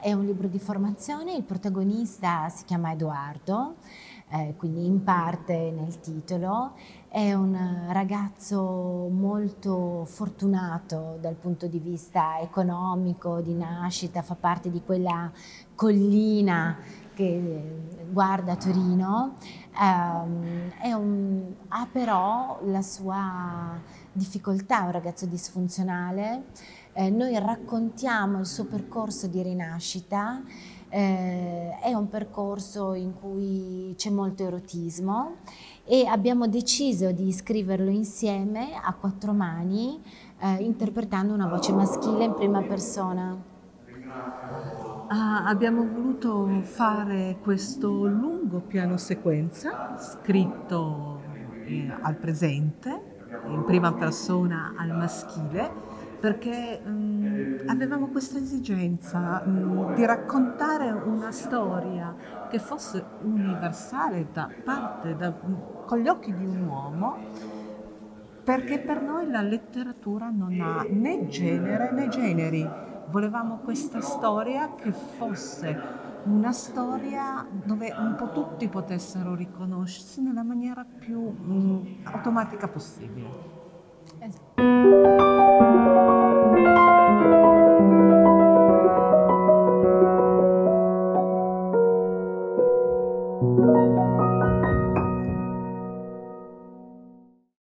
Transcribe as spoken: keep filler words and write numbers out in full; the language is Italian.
è un libro di formazione, il protagonista si chiama Edoardo, eh, quindi in parte nel titolo, è un ragazzo molto fortunato dal punto di vista economico, di nascita, fa parte di quella collina che guarda Torino, um, è un, ha però la sua difficoltà, è un ragazzo disfunzionale. Eh, noi raccontiamo il suo percorso di rinascita, eh, è un percorso in cui c'è molto erotismo e abbiamo deciso di scriverlo insieme a quattro mani, eh, interpretando una voce maschile in prima persona. Ah, abbiamo voluto fare questo lungo piano sequenza scritto eh, al presente, in prima persona al maschile, perché mm, avevamo questa esigenza mm, di raccontare una storia che fosse universale da parte, da- con gli occhi di un uomo, perché per noi la letteratura non ha né genere né generi. Volevamo questa storia che fosse una storia dove un po' tutti potessero riconoscersi nella maniera più mm, automatica possibile. Esatto.